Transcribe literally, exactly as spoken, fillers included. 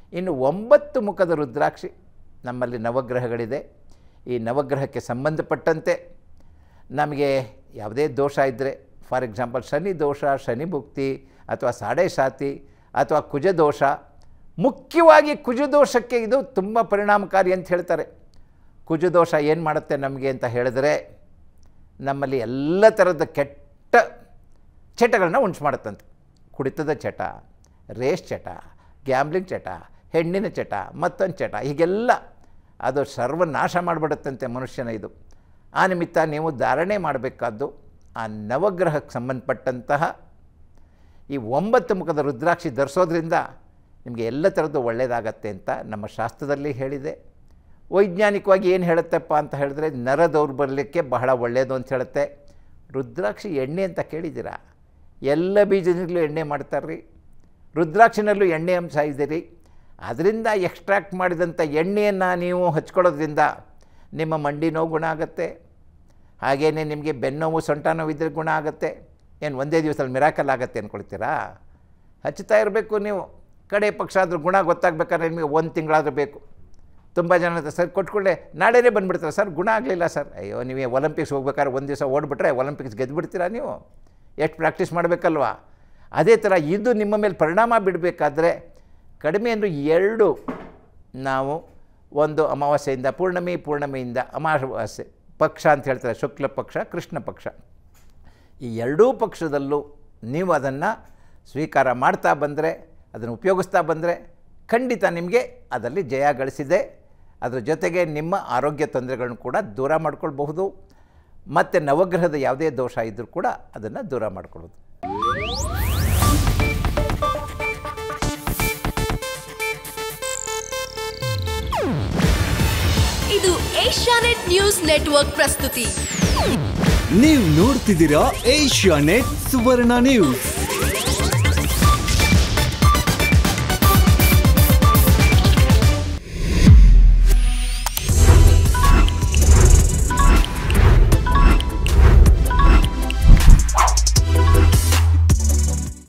ಇನ್ನು ಒಂಬತ್ತು ಮುಖದ ರುದ್ರಾಕ್ಷಿ ನಮ್ಮಲ್ಲಿ ನವಗ್ರಹಗಳಿದೆ. ಈ ನವಗ್ರಹಕ್ಕೆ ಸಂಬಂಧಪಟ್ಟಂತೆ ನಮಗೆ ಯಾವುದೇ ದೋಷ ಇದ್ದರೆ, ಫಾರ್ ಎಕ್ಸಾಂಪಲ್ ಶನಿ ದೋಷ, ಶನಿ ಭುಕ್ತಿ ಅಥವಾ ಸಾಡೆ ಸಾತಿ ಅಥವಾ ಕುಜದೋಷ, ಮುಖ್ಯವಾಗಿ ಕುಜದೋಷಕ್ಕೆ ಇದು ತುಂಬ ಪರಿಣಾಮಕಾರಿ ಅಂತ ಹೇಳ್ತಾರೆ. ಕುಜದೋಷ ಏನು ಮಾಡುತ್ತೆ ನಮಗೆ ಅಂತ ಹೇಳಿದ್ರೆ, ನಮ್ಮಲ್ಲಿ ಎಲ್ಲ ಥರದ ಕೆಟ್ಟ ಚಟಗಳನ್ನ ಉಂಟು ಮಾಡುತ್ತಂತೆ. ಕುಡಿತದ ಚಟ, ರೇಸ್ ಚಟ, ಗ್ಯಾಮ್ಲಿಂಗ್ ಚಟ, ಹೆಣ್ಣಿನ ಚಟ, ಮತ್ತೊಂದು ಚಟ, ಹೀಗೆಲ್ಲ ಅದು ಸರ್ವನಾಶ ಮಾಡಿಬಿಡುತ್ತಂತೆ ಮನುಷ್ಯನ. ಇದು ಆ ನಿಮಿತ್ತ ನೀವು ಧಾರಣೆ ಮಾಡಬೇಕಾದ್ದು ಆ ನವಗ್ರಹಕ್ಕೆ ಸಂಬಂಧಪಟ್ಟಂತಹ ಈ ಒಂಬತ್ತು ಮುಖದ ರುದ್ರಾಕ್ಷಿ ಧರಿಸೋದ್ರಿಂದ ನಿಮಗೆ ಎಲ್ಲ ಥರದ್ದು ಒಳ್ಳೆಯದಾಗತ್ತೆ ಅಂತ ನಮ್ಮ ಶಾಸ್ತ್ರದಲ್ಲಿ ಹೇಳಿದೆ. ವೈಜ್ಞಾನಿಕವಾಗಿ ಏನು ಹೇಳುತ್ತಪ್ಪ ಅಂತ ಹೇಳಿದ್ರೆ, ನರ ದೌರ್ಬಲ್ಯಕ್ಕೆ ಬಹಳ ಒಳ್ಳೆಯದು ಅಂತ ಹೇಳುತ್ತೆ. ರುದ್ರಾಕ್ಷಿ ಎಣ್ಣೆ ಅಂತ ಕೇಳಿದ್ದೀರಾ? ಎಲ್ಲ ಬೀಜದಿಂದಲೂ ಎಣ್ಣೆ ಮಾಡ್ತಾರ್ರಿ. ರುದ್ರಾಕ್ಷಿನಲ್ಲೂ ಎಣ್ಣೆ ಅಂಶ ಇದೆ ರೀ. ಅದರಿಂದ ಎಕ್ಸ್ಟ್ರಾಕ್ಟ್ ಮಾಡಿದಂಥ ಎಣ್ಣೆಯನ್ನು ನೀವು ಹಚ್ಕೊಳ್ಳೋದ್ರಿಂದ ನಿಮ್ಮ ಮಂಡಿ ನೋವು ಗುಣ ಆಗುತ್ತೆ. ಹಾಗೆಯೇ ನಿಮಗೆ ಬೆನ್ನೋವು, ಸೊಂಟ ನೋವು ಇದ್ದರೆ ಗುಣ ಆಗುತ್ತೆ. ಏನು ಒಂದೇ ದಿವಸದಲ್ಲಿ ಮಿರಾಕಲ್ ಆಗುತ್ತೆ ಅಂದ್ಕೊಳ್ತೀರಾ? ಹಚ್ತಾ ಇರಬೇಕು ನೀವು. ಕಡೆ ಪಕ್ಷ ಆದರೂ ಗುಣ ಗೊತ್ತಾಗಬೇಕಾದ್ರೆ ನಿಮಗೆ ಒಂದು ತಿಂಗಳಾದರೂ ಬೇಕು. ತುಂಬ ಜನ ಸರ್ ಕೊಟ್ಕೊಳ್ಳೆ ನಾಳೆನೇ ಬಂದುಬಿಡ್ತಾರೆ, ಸರ್ ಗುಣ ಆಗಲಿಲ್ಲ ಸರ್. ಅಯ್ಯೋ, ನೀವು ಒಲಿಂಪಿಕ್ಸ್ ಹೋಗ್ಬೇಕಾದ್ರೆ ಒಂದು ದಿವಸ ಓಡಿಬಿಟ್ರೆ ಒಲಿಂಪಿಕ್ಸ್ ಗೆದ್ದುಬಿಡ್ತೀರಾ ನೀವು? ಎಷ್ಟು ಪ್ರಾಕ್ಟೀಸ್ ಮಾಡಬೇಕಲ್ವಾ? ಅದೇ ಥರ ಇದು ನಿಮ್ಮ ಮೇಲೆ ಪರಿಣಾಮ ಬಿಡಬೇಕಾದ್ರೆ ಕಡಿಮೆ ಅಂದರೂ ಎರಡು, ನಾವು ಒಂದು ಅಮಾವಾಸ್ಯೆಯಿಂದ ಪೂರ್ಣಮಿ, ಪೂರ್ಣಮಿಯಿಂದ ಅಮಾವಾಸ್ಯೆ ಪಕ್ಷ ಅಂತ ಹೇಳ್ತಾರೆ, ಶುಕ್ಲ ಪಕ್ಷ, ಕೃಷ್ಣ ಪಕ್ಷ. ಈ ಎರಡೂ ಪಕ್ಷದಲ್ಲೂ ನೀವು ಅದನ್ನು ಸ್ವೀಕಾರ ಮಾಡ್ತಾ ಬಂದರೆ, ಅದನ್ನು ಉಪಯೋಗಿಸ್ತಾ ಬಂದರೆ ಖಂಡಿತ ನಿಮಗೆ ಅದರಲ್ಲಿ ಜಯ ಗಳಿಸಿದೆ. ಅದರ ಜೊತೆಗೆ ನಿಮ್ಮ ಆರೋಗ್ಯ ತೊಂದರೆಗಳನ್ನು ಕೂಡ ದೂರ ಮಾಡ್ಕೊಳ್ಬಹುದು. ಮತ್ತು ನವಗ್ರಹದ ಯಾವುದೇ ದೋಷ ಇದ್ದರೂ ಕೂಡ ಅದನ್ನು ದೂರ ಮಾಡ್ಕೊಳ್ಳೋದು. ಇದು ಏಷ್ಯಾನೆಟ್ ನ್ಯೂಸ್ ನೆಟ್ವರ್ಕ್ ಪ್ರಸ್ತುತಿ. ನೀವು ನೋಡ್ತಿದ್ದೀರಾ ಏಷ್ಯಾನೆಟ್ ಸುವರ್ಣ ನ್ಯೂಸ್.